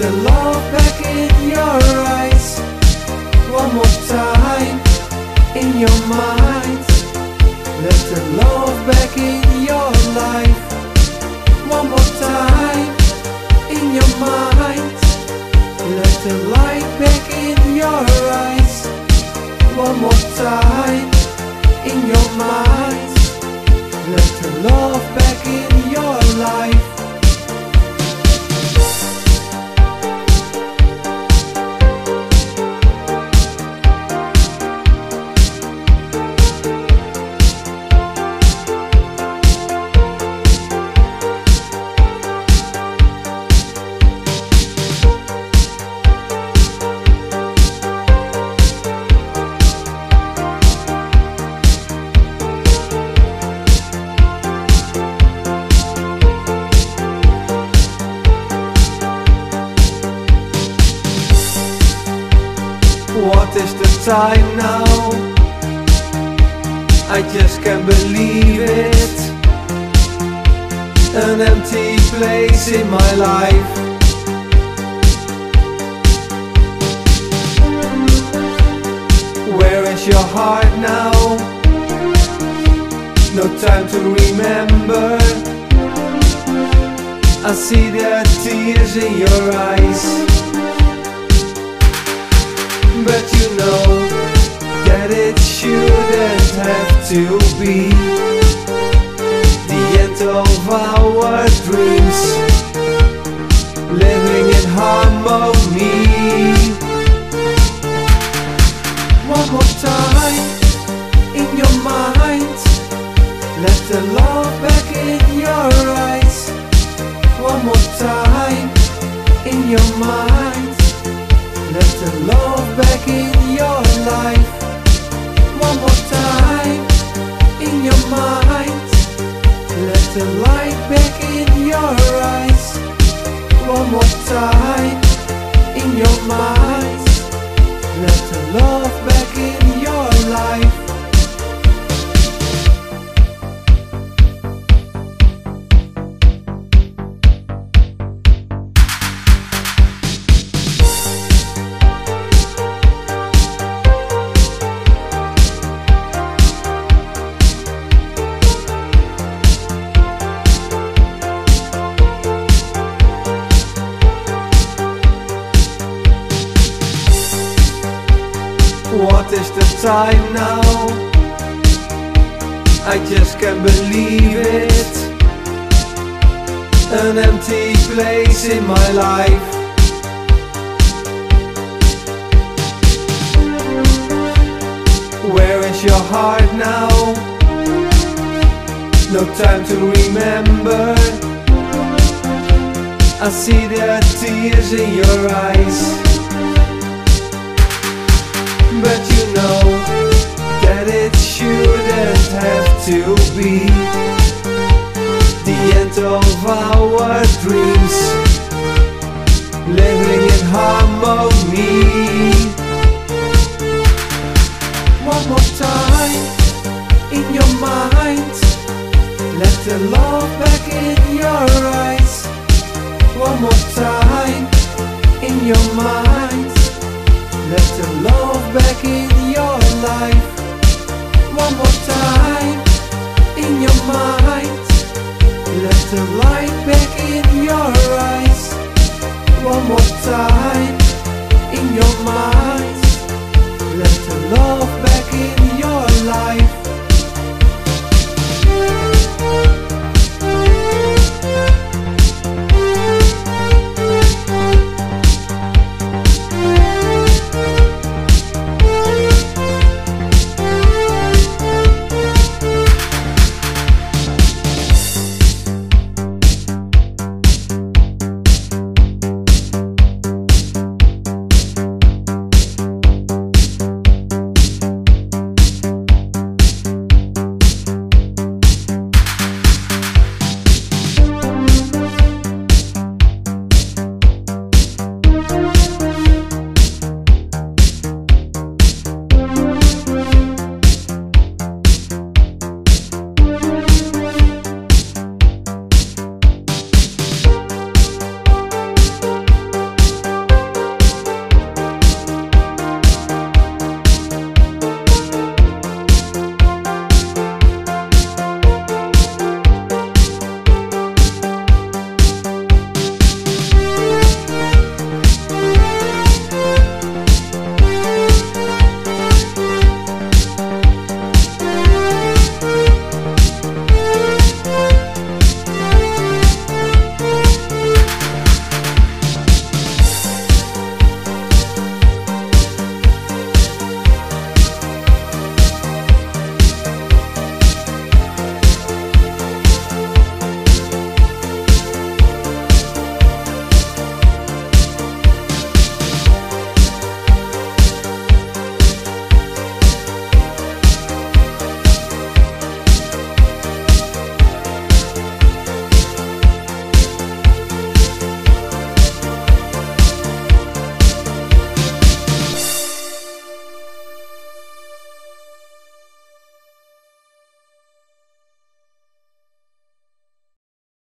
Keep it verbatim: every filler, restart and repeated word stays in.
the love back in your eyes. One more time in your mind. Let the love back in your life. One more time in your mind. Let the light back in your eyes. One more time in your mind. Let the love back in your life. What is the time now? I just can't believe it. An empty place in my life. Where is your heart now? No time to remember. I see the tears in your eyes. But you know that it shouldn't have to be the end of our dreams. Living in harmony. One more time in your mind. Let the love back in your eyes. One more time in your mind. Let the love back in your life. One more time in your mind. Let the light back in your eyes. One more time in your mind. Let the love back in your life. What is the time now? I just can't believe it. An empty place in my life. Where is your heart now? No time to remember. I see the tears in your eyes. But you know that it shouldn't have to be the end of our dreams. Living in harmony. One more time in your mind. Let the love back in your eyes. One more time in your mind. Let the love back in your life. One more time in your mind. Let the light back in your eyes. One more time in your mind. Let the love back in your life.